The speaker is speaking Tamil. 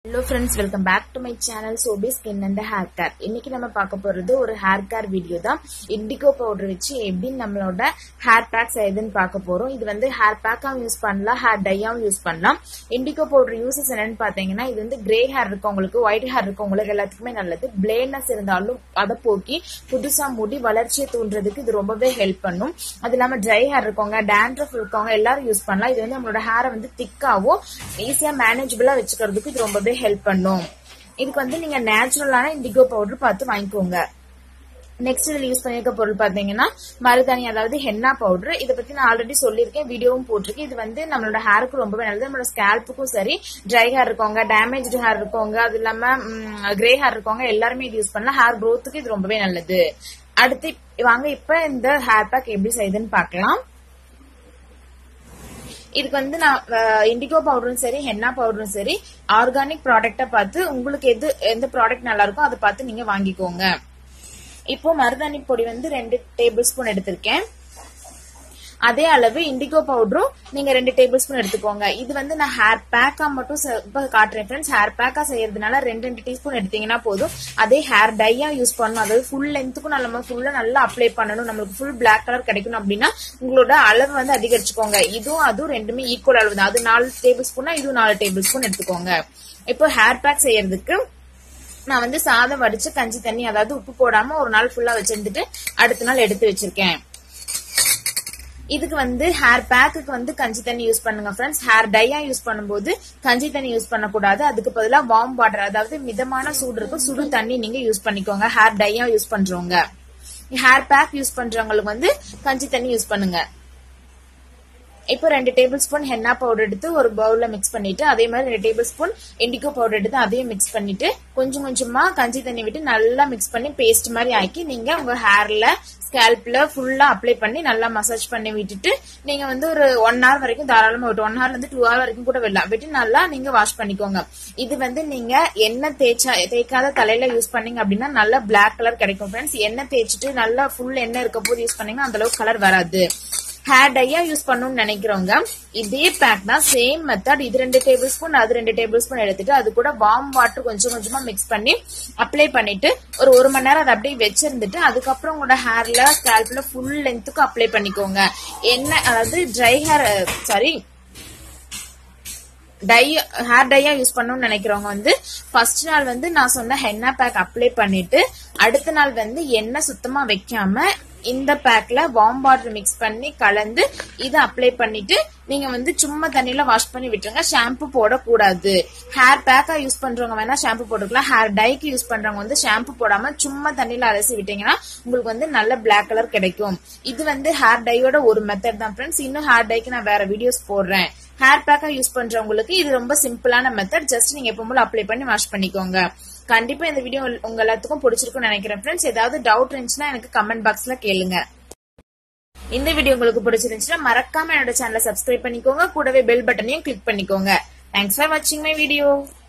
Hello friends, welcome back to my channel Sobi Skin and Hair Care. இன்னைக்கு நம்ம பார்க்க போறது ஒரு ஹேர் கேர் வீடியோ தான். இண்டிகோ பவுடர் வச்சு எப்படி நம்மளோட ஹேர் பேக் செய்யுதுன்னு பார்க்க போறோம். இது வந்து ஹேர் பேக்காவும் யூஸ் பண்ணலாம், ஹேர் டையாவும் யூஸ் பண்ணலாம். இண்டிகோ பவுடர் யூசஸ் என்னன்னு பாத்தீங்கன்னா, இது வந்து கிரே ஹேர் இருக்கவங்களுக்கு, ஒயிட் ஹேர் இருக்கவங்களுக்கு எல்லாத்துக்குமே நல்லது. பிளேட்னஸ் இருந்தாலும் அதை போக்கி புதுசா முடி வளர்ச்சியை தூண்டுறதுக்கு இது ரொம்பவே ஹெல்ப் பண்ணும். அது இல்லாம ட்ரை ஹேர் இருக்கவங்க, டேண்ட்ரஃப் இருக்கவங்க எல்லாரும் யூஸ் பண்ணலாம். இது வந்து நம்மளோட ஹேரை வந்து திக்காவும் ஈஸியா மேனேஜபிளா வச்சுக்கிறதுக்கு இது ரொம்பவே ஹெல்ப் பண்ணும். இதுக்கு வந்து நீங்க நேச்சுரலான இண்டிகோ பவுடர் பார்த்து வாங்கிக்கோங்க. நெக்ஸ்ட் இதுல யூஸ் பண்ணிருக்க பொருள் பாத்தீங்கன்னா மருதாணி, அதாவது ஹென்னா பவுடர். இதை பத்தி நான் ஆல்ரெடி சொல்லியிருக்கேன், வீடியோவும் போட்டிருக்கேன். இது வந்து நம்மளோட ஹேருக்கு ரொம்பவே நல்லது. நம்மளோட ஸ்கேல்ப்புக்கும் சரி, ட்ரை ஹேர் இருக்கவங்க, டேமேஜ்டு ஹேர் இருக்கவங்க, அது இல்லாம கிரே ஹேர் இருக்கவங்க எல்லாருமே இது யூஸ் பண்ணலாம். ஹேர் க்ரோத்துக்கு இது ரொம்பவே நல்லது. அடுத்து வாங்க இப்ப இந்த ஹேர் பேக் எப்படி செய்யுதுன்னு பாக்கலாம். இதுக்கு வந்து நான் இண்டிகோ பவுடரும் சரி, ஹென்னா பவுடரும் சரி, ஆர்கானிக் ப்ராடக்டா பார்த்து உங்களுக்கு எந்த ப்ராடக்ட் நல்லா இருக்கோ அதை பார்த்து நீங்க வாங்கிக்கோங்க. இப்போ மருதாணி பொடி வந்து 2 டேபிள் ஸ்பூன் எடுத்திருக்கேன். அதே அளவு இண்டிகோ பவுடரும் நீங்க 2 டேபிள் ஸ்பூன் எடுத்துக்கோங்க. இது வந்து நான் ஹேர் பேக்கா மட்டும் காட்டுறேன் ஃப்ரெண்ட்ஸ். ஹேர் பேக்கா செய்யறதுனால 2 டீஸ்பூன் எடுத்தீங்கன்னா போதும். அதே ஹேர் டையா யூஸ் பண்ணணும், அதாவது ஃபுல் லென்த்துக்கும் நம்ம ஃபுல்லா நல்லா அப்ளை பண்ணணும், நம்மளுக்கு ஃபுல் பிளாக் கலர் கிடைக்கணும் அப்படின்னா உங்களோட அளவு வந்து அதிகரிச்சுக்கோங்க. அதுவும் ரெண்டுமே ஈக்குவல் அளவு தான். அது 4 டேபிள் ஸ்பூனா இதுவும் 4 டேபிள் ஸ்பூன் எடுத்துக்கோங்க. இப்போ ஹேர் பேக் செய்யறதுக்கு நான் வந்து சாதம் வடிச்சு கஞ்சி தண்ணி, அதாவது உப்பு போடாம ஒரு நாள் ஃபுல்லா வச்சிருந்துட்டு அடுத்த நாள் எடுத்து வச்சிருக்கேன். இதுக்கு வந்து ஹேர் பேக்குக்கு வந்து கஞ்சி தண்ணி யூஸ் பண்ணுங்க ஃப்ரெண்ட்ஸ். ஹேர் டையா யூஸ் பண்ணும்போது கஞ்சி தண்ணி யூஸ் பண்ணக்கூடாது. அதுக்கு பதிலா வார்ம் வாட்டர், அதாவது மிதமான சூடு இருக்கும், சுடு தண்ணி நீங்க யூஸ் பண்ணிக்கோங்க. ஹேர் டையா யூஸ் பண்றவங்க, ஹேர் பேக் யூஸ் பண்றவங்களுக்கு வந்து கஞ்சி தண்ணி யூஸ் பண்ணுங்க. இப்போ 2 டேபிள் ஸ்பூன் ஹென்னா பவுடர் எடுத்து ஒரு பவுல்ல மிக்ஸ் பண்ணிட்டு, அதே மாதிரி 2 டேபிள் ஸ்பூன் இண்டிகோ பவுடர் எடுத்து அதையும் மிக்ஸ் பண்ணிட்டு, கொஞ்சம் கொஞ்சமா கஞ்சி தண்ணி விட்டு நல்லா மிக்ஸ் பண்ணி பேஸ்ட் மாதிரி ஆக்கி நீங்க உங்க ஹேர்ல, ஸ்கேல்ப்ல ஃபுல்லா அப்ளை பண்ணி நல்லா மசாஜ் பண்ணி விட்டுட்டு நீங்க வந்து ஒரு 1 hour வரைக்கும் தாராளமா விட்டு 1 hourல இருந்து 2 hour வரைக்கும் கூட விடலாம். விட்டு நல்லா நீங்க வாஷ் பண்ணிக்கோங்க. இது வந்து நீங்க எண்ணெய் தேய்க்காத தலையில யூஸ் பண்ணீங்க அப்படின்னா நல்ல பிளாக் கலர் கிடைக்கும் ஃப்ரெண்ட்ஸ். எண்ணெய் தேய்ச்சிட்டு நல்லா ஃபுல் எண்ணெய் இருக்க போது யூஸ் பண்ணீங்கன்னா அந்த அளவுக்கு கலர் வராது. ஹேர் டையா யூஸ் பண்ணணும்னு நினைக்கிறவங்க இதே பேக் தான், சேம் மெத்தட். இது 2 டேபிள் ஸ்பூன், அது 2 டேபிள் ஸ்பூன் எடுத்துட்டு அது கூட வார்ம் வாட்டர் கொஞ்சம் கொஞ்சமா மிக்ஸ் பண்ணி அப்ளை பண்ணிட்டு ஒரு 1 மணி நேரம் அதை அப்படியே வச்சிருந்துட்டு அதுக்கப்புறம் உங்களோட ஹேர்ல, ஸ்கேல்ப்ல ஃபுல் லென்த்துக்கு அப்ளை பண்ணிக்கோங்க. அதாவது ஹேர் டையா யூஸ் பண்ணணும்னு நினைக்கிறவங்க வந்து ஃபர்ஸ்ட் நாள் வந்து நான் சொன்ன ஹென்னா பேக் அப்ளை பண்ணிட்டு அடுத்த நாள் வந்து எண்ணெய் சுத்தமா வைக்காம இந்த பேக்ல வார்ம் வாட்டர் மிக்ஸ் பண்ணி கலந்து இதை அப்ளை பண்ணிட்டு நீங்க வந்து சும்மா தண்ணியில வாஷ் பண்ணி விட்டுருங்க. ஷாம்பு போடக்கூடாது. ஹேர் பேக்கா யூஸ் பண்றவங்க வேணா ஷாம்பு போட்டுக்கலாம். ஹேர் டைக்கு யூஸ் பண்றவங்க வந்து ஷாம்பு போடாம சும்மா தண்ணியில அலசி விட்டீங்கன்னா உங்களுக்கு வந்து நல்ல பிளாக் கலர் கிடைக்கும். இது வந்து ஹேர் டையோட ஒரு மெத்தட் தான் ஃப்ரெண்ட்ஸ். இன்னும் ஹேர் டைக்கு நான் வேற வீடியோஸ் போடுறேன். ஹேர் பேக்கா யூஸ் பண்றவங்களுக்கு இது ரொம்ப சிம்பிளான மெத்தட். ஜஸ்ட் நீங்க எப்பவும் அப்ளை பண்ணி வாஷ் பண்ணிக்கோங்க. கண்டிப்பா இந்த வீடியோ உங்க எல்லாத்துக்கும் பிடிச்சிருக்கும்னு நினைக்கிறேன் ஃப்ரெண்ட்ஸ். ஏதாவது டவுட் இருந்துச்சுன்னா எனக்கு கமெண்ட் பாக்ஸ்ல கேளுங்க. இந்த வீடியோ உங்களுக்கு பிடிச்சிருந்துச்சுன்னா மறக்காம என்னோட சேனலை சப்ஸ்கிரைப் பண்ணிக்கோங்க. கூடவே பெல் பட்டனையும் கிளிக் பண்ணிக்கோங்க. தேங்க்ஸ் ஃபார் வாட்சிங் மை வீடியோ.